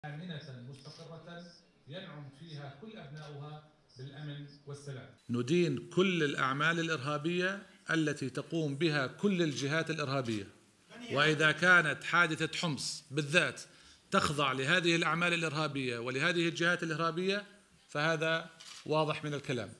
آمنة مستقرة ينعم فيها كل أبناؤها بالأمن والسلام. ندين كل الأعمال الإرهابية التي تقوم بها كل الجهات الإرهابية، وإذا كانت حادثة حمص بالذات تخضع لهذه الأعمال الإرهابية ولهذه الجهات الإرهابية فهذا واضح من الكلام.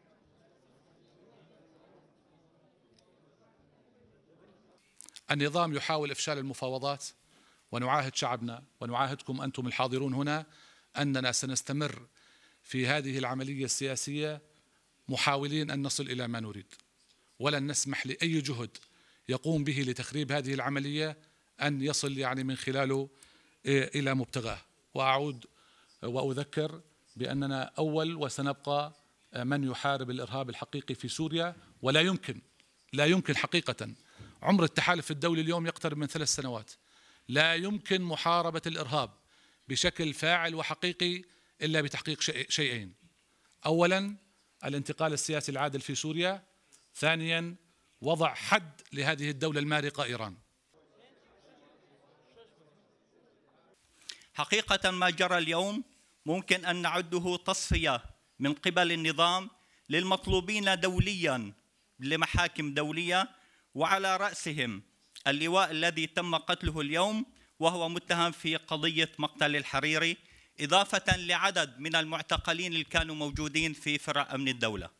النظام يحاول إفشال المفاوضات، ونعاهد شعبنا ونعاهدكم أنتم الحاضرون هنا أننا سنستمر في هذه العملية السياسية محاولين أن نصل إلى ما نريد، ولن نسمح لأي جهد يقوم به لتخريب هذه العملية أن يصل من خلاله إلى مبتغاه. وأعود وأذكر بأننا أول وسنبقى من يحارب الإرهاب الحقيقي في سوريا، ولا يمكن حقيقة. عمر التحالف الدولي اليوم يقترب من 3 سنوات. لا يمكن محاربة الإرهاب بشكل فاعل وحقيقي إلا بتحقيق شيئين: أولا الانتقال السياسي العادل في سوريا، ثانيا وضع حد لهذه الدولة المارقة إيران. حقيقة ما جرى اليوم ممكن أن نعده تصفية من قبل النظام للمطلوبين دوليا لمحاكم دولية، وعلى رأسهم اللواء الذي تم قتله اليوم وهو متهم في قضية مقتل الحريري، إضافة لعدد من المعتقلين اللي كانوا موجودين في فرع أمن الدولة.